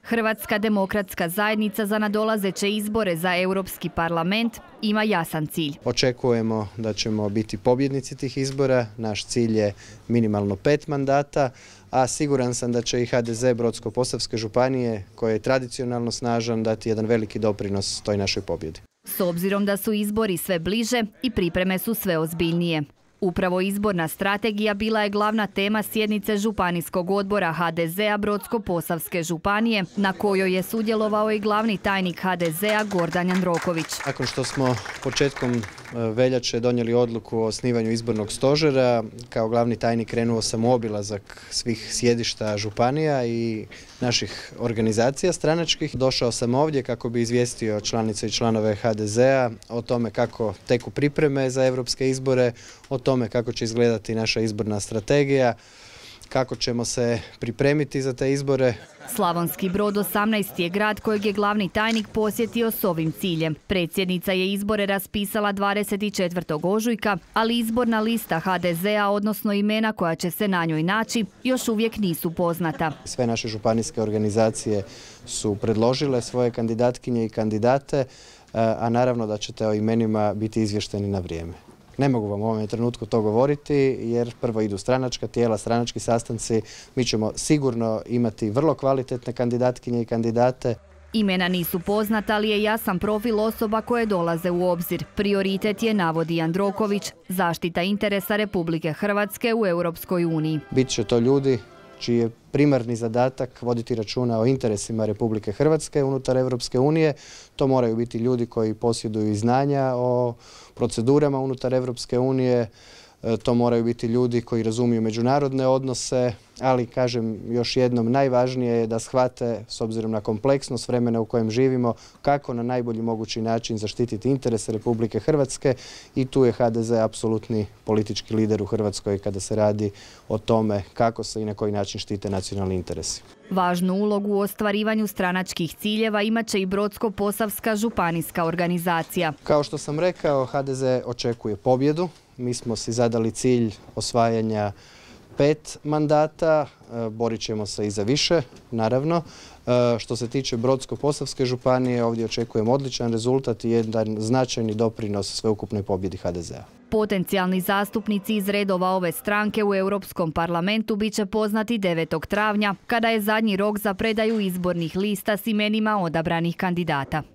Hrvatska demokratska zajednica za nadolazeće izbore za Europski parlament ima jasan cilj. Očekujemo da ćemo biti pobjednici tih izbora. Naš cilj je minimalno 5 mandata, a siguran sam da će i HDZ Brodsko-posavske županije, koji je tradicionalno snažan, dati jedan veliki doprinos toj našoj pobjedi. S obzirom da su izbori sve bliže i pripreme su sve ozbiljnije. Upravo izborna strategija bila je glavna tema sjednice Županijskog odbora HDZ-a Brodsko-posavske županije, na kojoj je sudjelovao i glavni tajnik HDZ-a Gordan Jandroković. Nakon što smo početkom veljače donijeli odluku o osnivanju izbornog stožera, kao glavni tajnik krenuo sam u obilazak svih sjedišta županija i naših organizacija stranačkih. Došao sam ovdje kako bi izvijestio članice i članove HDZ-a o tome kako teku pripreme za europske izbore, o tome kako će izgledati naša izborna strategija, kako ćemo se pripremiti za te izbore. Slavonski Brod 18. je grad kojeg je glavni tajnik posjetio s ovim ciljem. Predsjednica je izbore raspisala 24. ožujka, ali izborna lista HDZ-a, odnosno imena koja će se na njoj naći, još uvijek nisu poznata. Sve naše županijske organizacije su predložile svoje kandidatkinje i kandidate, a naravno da ćete o imenima biti izvješteni na vrijeme. Ne mogu vam u ovom trenutku to govoriti jer prvo idu stranačka tijela, stranački sastanci. Mi ćemo sigurno imati vrlo kvalitetne kandidatkinje i kandidate. Imena nisu poznata, ali je jasan profil osoba koje dolaze u obzir. Prioritet je, navodi Jandroković, zaštita interesa Republike Hrvatske u Europskoj uniji. Bit će to ljudi čiji je primarni zadatak voditi računa o interesima Republike Hrvatske unutar Europske unije. To moraju biti ljudi koji posjeduju i znanja o procedurama unutar Europske unije. To moraju biti ljudi koji razumiju međunarodne odnose, ali kažem još jednom, najvažnije je da shvate, s obzirom na kompleksnost vremena u kojem živimo, kako na najbolji mogući način zaštititi interese Republike Hrvatske i tu je HDZ apsolutni politički lider u Hrvatskoj kada se radi o tome kako se i na koji način štite nacionalni interesi. Važnu ulogu u ostvarivanju stranačkih ciljeva imat će i Brodsko-posavska županijska organizacija. Kao što sam rekao, HDZ očekuje pobjedu. Mi smo si zadali cilj osvajanja 5 mandata, borit ćemo se i za više, naravno. Što se tiče Brodsko-posavske županije, ovdje očekujemo odličan rezultat i jedan značajni doprinos sveukupnoj pobjedi HDZ-a. Potencijalni zastupnici iz redova ove stranke u Europskom parlamentu bit će poznati 9. travnja, kada je zadnji rok za predaju izbornih lista s imenima odabranih kandidata.